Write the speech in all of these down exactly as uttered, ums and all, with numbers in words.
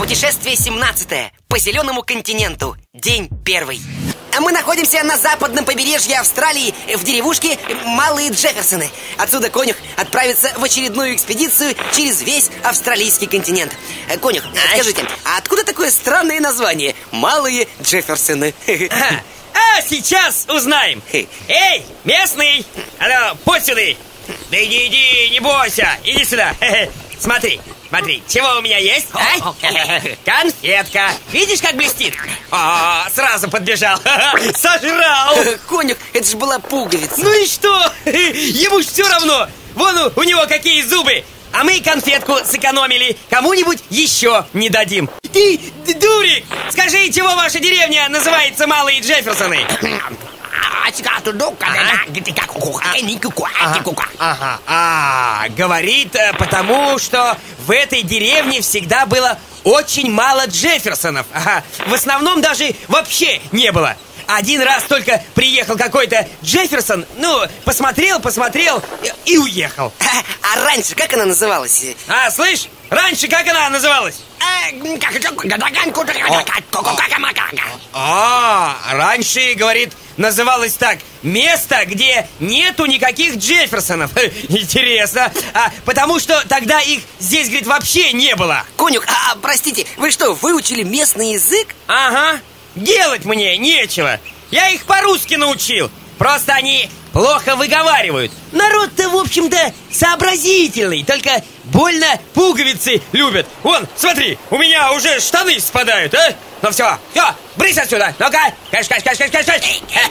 Путешествие семнадцатое. По зеленому континенту. День первый. Мы находимся на западном побережье Австралии, в деревушке Малые Джефферсоны. Отсюда конюх отправится в очередную экспедицию через весь австралийский континент. Конюх, а? скажите, а откуда такое странное название Малые Джефферсоны? А, а сейчас узнаем. Эй, местный, а ну, подь сюда. Да иди, иди, не бойся, иди сюда. Смотри, смотри, чего у меня есть? А? Конфетка. Видишь, как блестит? О, сразу подбежал. Сожрал. Конюх, это же была пуговица. Ну и что? Ему ж все равно. Вон у, у него какие зубы. А мы конфетку сэкономили. Кому-нибудь еще не дадим. Ты, дурик, скажи, чего ваша деревня называется Малые Джефферсоны? Ага, ага. А, говорит, потому что в этой деревне всегда было очень мало Джефферсонов. Ага. В основном даже вообще не было. Один раз только приехал какой-то Джефферсон, ну, посмотрел, посмотрел и уехал. А, а раньше как она называлась? А, слышь, раньше как она называлась? А, раньше, говорит, называлось так: место, где нету никаких Джефферсонов. Интересно, а, потому что тогда их здесь, говорит, вообще не было. Конюх, а, простите, вы что, выучили местный язык? Ага, делать мне нечего. Я их по-русски научил. Просто они плохо выговаривают. Народ-то, в общем-то, сообразительный, только больно пуговицы любят. Вон, смотри, у меня уже штаны спадают, а? Ну все, все, брысь отсюда. Ну-ка, каш, каш, каш, каш, каш, каш.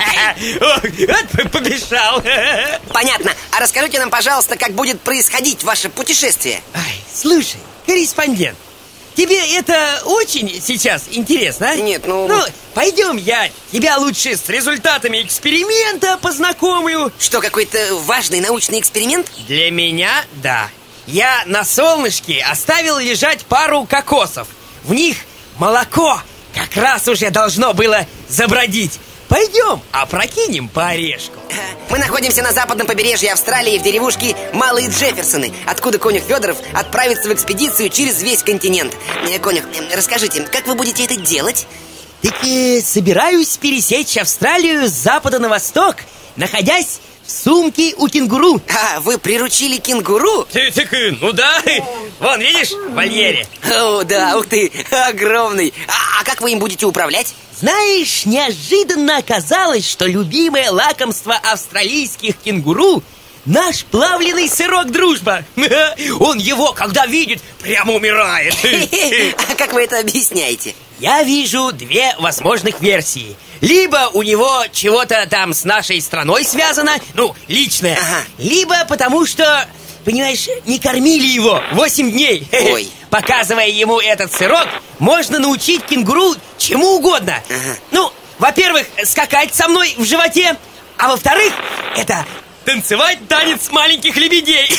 Вот побежал. Понятно. А расскажите нам, пожалуйста, как будет происходить ваше путешествие. Ай, слушай, корреспондент, тебе это очень сейчас интересно, а? Нет, ну... Ну, пойдем, я тебя лучше с результатами эксперимента познакомлю. Что, какой-то важный научный эксперимент? Для меня, да. Я на солнышке оставил лежать пару кокосов. В них молоко как раз уже должно было забродить. Пойдем, опрокинем по орешку. Мы находимся на западном побережье Австралии, в деревушке Малые Джефферсоны, откуда конюх Федоров отправится в экспедицию через весь континент. Конюх, расскажите, как вы будете это делать? Так э, собираюсь пересечь Австралию с запада на восток, находясь в сумке у кенгуру. А, вы приручили кенгуру? Ты, ты, ну да, вон, видишь, в вольере. О, да, ух ты, огромный. А, а как вы им будете управлять? Знаешь, неожиданно оказалось, что любимое лакомство австралийских кенгуру — наш плавленый сырок «Дружба». Он его, когда видит, прямо умирает. А как вы это объясняете? Я вижу две возможных версии. Либо у него чего-то там с нашей страной связано, ну, личное. Ага. Либо потому что, понимаешь, не кормили его восемь дней. Ой. Показывая ему этот сырок, можно научить кенгуру чему угодно. Ага. Ну, во-первых, скакать со мной в животе. А во-вторых, это танцевать танец маленьких лебедей.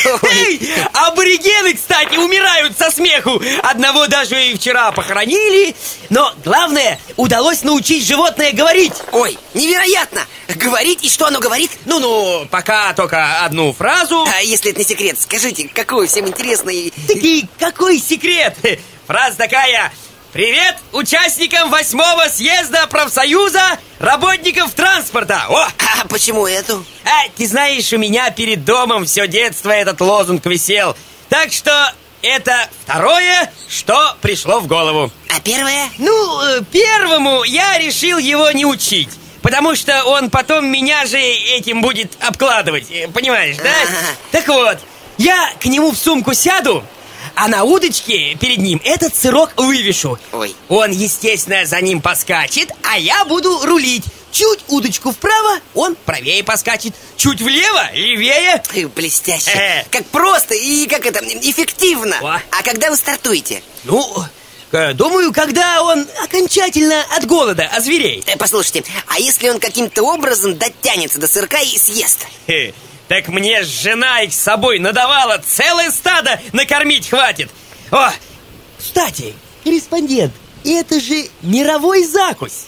Аборигены, кстати, умирают со смеху. Одного даже и вчера похоронили. Но главное, удалось научить животное говорить. Ой, невероятно! Говорить, и что оно говорит? Ну-ну, пока только одну фразу. А если это не секрет, скажите, какой всем интересный... Таки, какой секрет? Фраза такая: привет участникам восьмого съезда профсоюза работников транспорта. О! А почему эту? А, ты знаешь, у меня перед домом все детство этот лозунг висел. Так что это второе, что пришло в голову. А первое? Ну, первому я решил его не учить, потому что он потом меня же этим будет обкладывать. Понимаешь, да? А-а-а. Так вот, я к нему в сумку сяду, а на удочке перед ним этот сырок вывешу. Ой. Он, естественно, за ним поскачет, а я буду рулить. Чуть удочку вправо, он правее поскачет. Чуть влево, левее. Блестяще. Э. Как просто и как это, эффективно. О. А когда вы стартуете? Ну, думаю, когда он окончательно от голода озвереет. Э, послушайте, а если он каким-то образом дотянется до сырка и съест? Хе, так мне жена их с собой надавала, целое стадо накормить хватит. О, кстати, корреспондент, это же мировой закусь.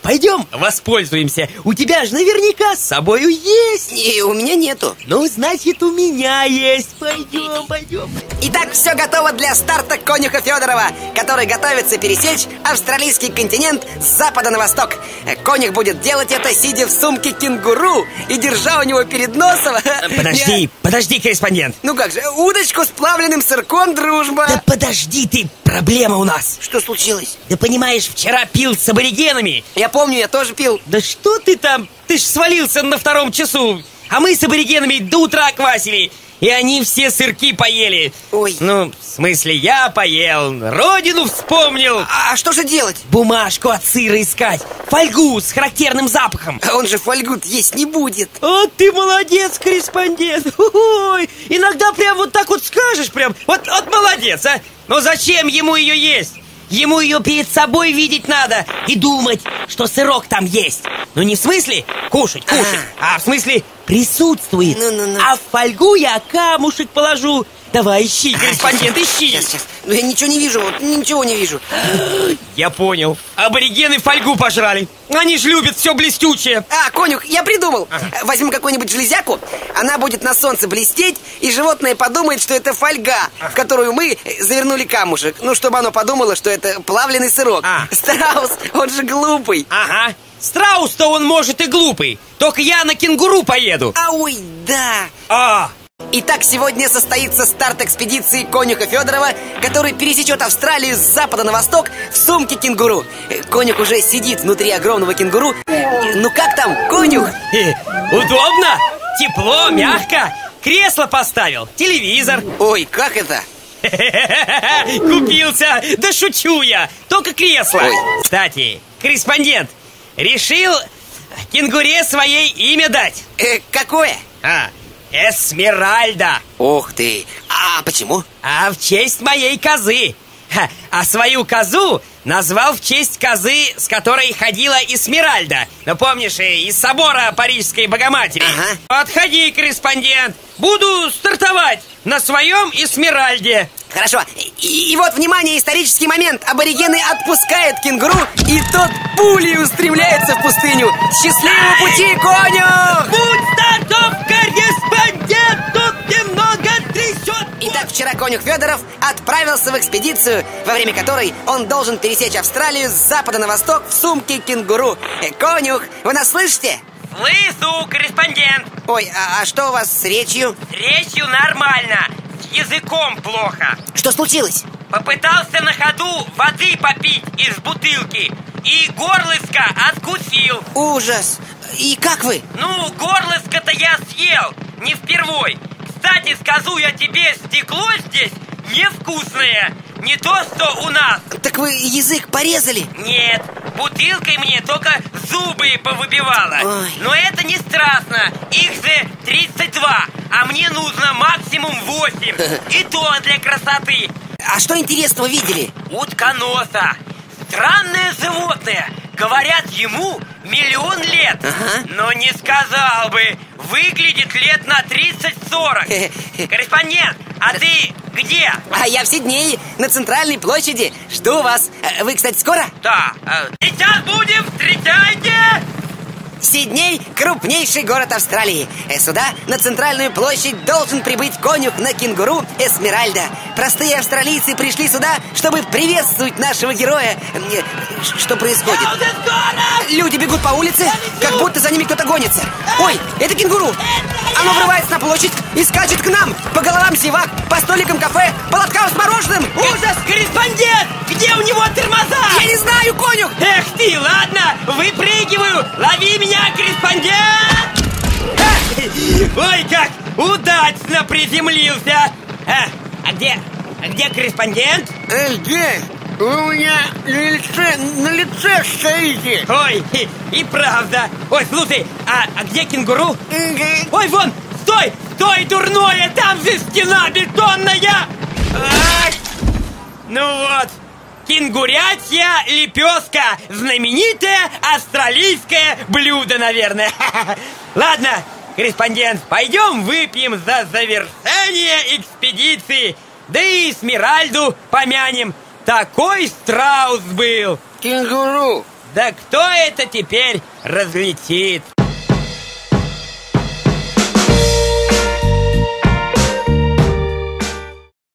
Пойдем воспользуемся. У тебя же наверняка с собою есть. И у меня нету. Ну, значит, у меня есть. Пойдем, пойдем. Итак, все готово для старта конюха Федорова, который готовится пересечь австралийский континент с запада на восток. Конюх будет делать это, сидя в сумке кенгуру и держа у него перед носом... Подожди, Я... подожди, корреспондент. Ну как же, удочку с плавленным сырком, дружба. Да подожди ты, проблема у нас. Что случилось? Ты понимаешь, вчера пил с аборигенами. Я помню, я тоже пил. Да что ты там? Ты ж свалился на втором часу. А мы с аборигенами до утра квасили. И они все сырки поели. Ой. Ну, в смысле, я поел, родину вспомнил. А, а что же делать? Бумажку от сыра искать. Фольгу с характерным запахом. А он же фольгу есть не будет. О, ты молодец, корреспондент. Ой, иногда прям вот так вот скажешь, прям, вот, вот молодец, а. Но зачем ему ее есть? Ему ее перед собой видеть надо и думать, что сырок там есть. Ну не в смысле кушать, кушать, а, а в смысле присутствует. Ну, ну, ну. А в фольгу я камушек положу. Давай, ищи, корреспондент, ищи. Сейчас, сейчас. Ну я ничего не вижу, вот ничего не вижу. Я понял. Аборигены фольгу пожрали. Они ж любят все блестючее. А, конюх, я придумал. Ага. Возьмем какую-нибудь железяку, она будет на солнце блестеть, и животное подумает, что это фольга, ага. в которую мы завернули камушек. Ну, чтобы оно подумало, что это плавленый сырок. А. Страус, он же глупый. Ага. Страус-то он, может, и глупый. Только я на кенгуру поеду. А, ой, да. А. Итак, сегодня состоится старт экспедиции конюха Федорова, который пересечет Австралию с запада на восток в сумке кенгуру. Конюх уже сидит внутри огромного кенгуру. Ну как там, конюх? Удобно, тепло, мягко. Кресло поставил, телевизор. Ой, как это? Купился, да шучу я. Только кресло. Ой. Кстати, корреспондент, решил кенгуре своей имя дать. Э, какое? А, Эсмеральда. Ух ты, а почему? А в честь моей козы. А свою козу назвал в честь козы, с которой ходила Эсмеральда. Ну, помнишь, из собора Парижской Богоматери. Ага. Подходи, корреспондент. Буду стартовать на своем Эсмеральде. Хорошо. И, и вот, внимание, исторический момент. Аборигены отпускают кенгуру, и тот пулей устремляется в пустыню. Счастливого пути, конюх! Будь здоров, корреспондент! Тут немного трясет. Итак, вчера конюх Федоров отправился в экспедицию, во время которой он должен пересечь Австралию с запада на восток в сумке кенгуру. Э, конюх, вы нас слышите? Слышу, корреспондент. Ой, а, а что у вас с речью? С речью нормально, с языком плохо. Что случилось? Попытался на ходу воды попить из бутылки и горлышко откусил. Ужас. И как вы? Ну, горлышко-то я съел, не впервой. Кстати, скажу я тебе, стекло здесь невкусное. Не то, что у нас. Так вы язык порезали? Нет, бутылкой мне только зубы повыбивало. Ой. Но это не страшно. Их же тридцать два, а мне нужно максимум восемь. И то для красоты. А что интересного видели? Утконоса. Странное животное. Говорят, ему миллион лет. Ага. Но не сказал бы. Выглядит лет на тридцать-сорок. Корреспондент, а ты где? А я в Сиднее, на центральной площади. Жду вас. Вы, кстати, скоро? Да. Сейчас будем, встречайте! Сидней – крупнейший город Австралии. Сюда, на центральную площадь, должен прибыть конюх на кенгуру Эсмеральда. Простые австралийцы пришли сюда, чтобы приветствовать нашего героя. Что происходит? Люди бегут по улице, как будто за ними кто-то гонится. Ой, это кенгуру! Оно врывается на площадь и скачет к нам. По головам зевак, по столикам кафе, по лоткам с мороженым. Ужас! Корреспондент! Где у него тормоза? Я не знаю, конюх! Эх ты, ладно, выпрыгиваю. Лови меня, корреспондент! Ой, как удачно приземлился. А, а где, а где корреспондент? Э, здесь. Вы у меня на лице, на лице стоите. Ой, и, и правда. Ой, слушай, а, а где кенгуру? Ой, вон, стой, стой, дурное, там же стена бетонная. Ах, ну вот, кенгурячья лепешка. Знаменитое австралийское блюдо, наверное. Ладно, корреспондент, пойдем выпьем за завершение экспедиции. Да и Эсмеральду помянем. Такой страус был. Кенгуру. Да кто это теперь разлетит?